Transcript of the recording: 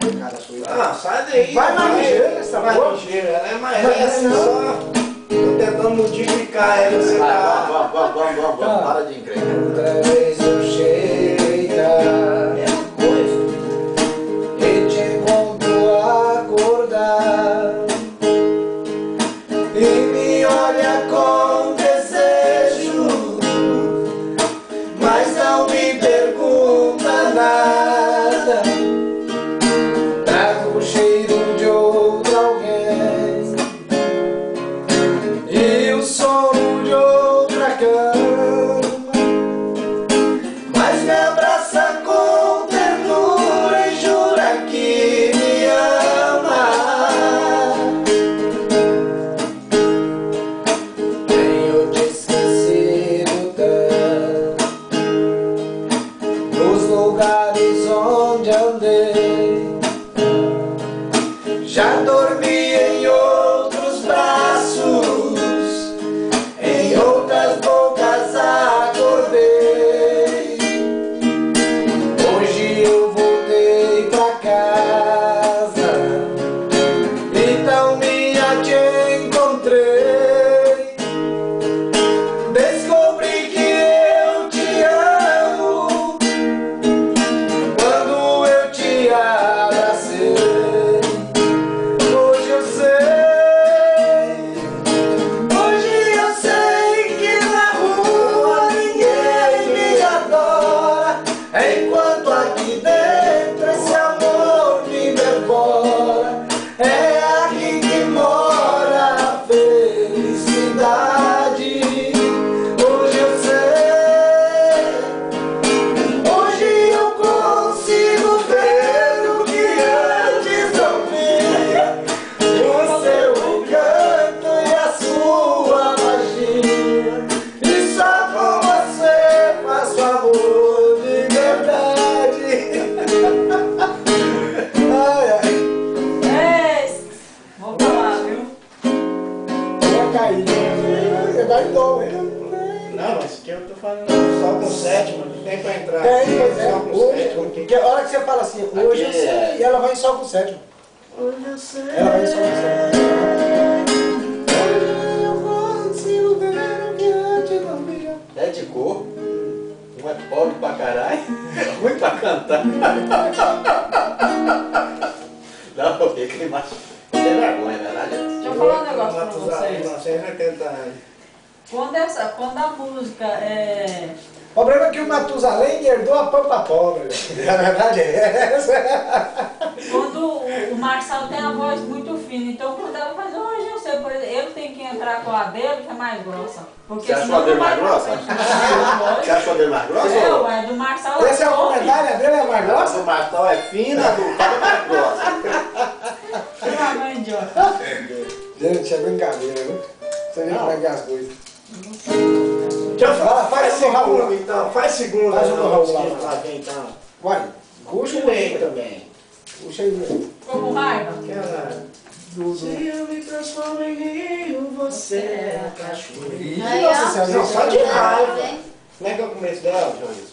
Cara, sua. Ah, sai daí. Vai mais ligeiro essa mais porra. ligeiro, ela é mais essa só. Tô tentando modificar ela, você tá... Vamos, para de encrencar. Outra vez eu chega, Mesma coisa. e te encontro acordar, e me olha com desejo, mas não me pergunta nada. Trago o cheiro de outro alguém e o sono de outra cama, mas me abraça com ternura e jura que me ama. Tenho te esquecido tanto nos lugares onde andei. Já dormi em outros braços, em outras bocas acordei. Hoje eu voltei pra casa e tão minha te encontrei. Descobri que eu te amo quando eu te abracei. Hoje eu sei que na rua ninguém me adora, enquanto aqui dentro esse amor me devora. É aqui que mora a felicidade. Hoje eu sei, hoje eu consigo ver o que antes não via. O seu encanto e a sua magia, e só com você faço amor de verdade. Ai, ai. Ei, vou falar, viu? Vai cair. Você vai de novo, hein? Não, mas aqui eu tô falando só com sétima, não tem pra entrar. Tem, pois é. Só com Hoje, sétima. porque a hora que você fala assim, hoje eu sei, e ela vai em sol com sétimo. Hoje eu sei. Ela vai em sol com sétimo. Hoje eu consigo ver o que antes não via. É de cor. Um é pobre pra caralho. Ruim pra cantar. Não, porque que mais. Tem vergonha, é verdade? Deixa eu falar um negócio pra vocês. 1980 anos. Quando a música é... O problema é que o Matusalém herdou a pampa pobre. A verdade é essa. Quando o Marçal tem a voz muito fina, então quando ela faz, hoje eu sei, por exemplo, ele tem que entrar com a dele, que é mais grossa. Porque Você achou senão a dele não vai mais grossa? pra frente. Você achou a dele mais grossa? É, ué, do Marçal Esse é o top. comentário, a dele é mais Nossa, grossa? o Martão é fina, a do cara é mais grossa. Ah, mãe, idiota. Gente, é brincadeira, viu? Você vê como é que é as coisas. Deixa eu falar, faz Faz o Raul. segundo então, faz segundo. Faz o não, Raul antes lá. que lá vem então. Vai, puxa Puxa bem também. Puxa aí. Como raiva. Aquela... Se eu me transformo em rio, você é a cachoeira. Nossa senhora, Não, só de raiva. hein? Como é que é o começo dela, Jones?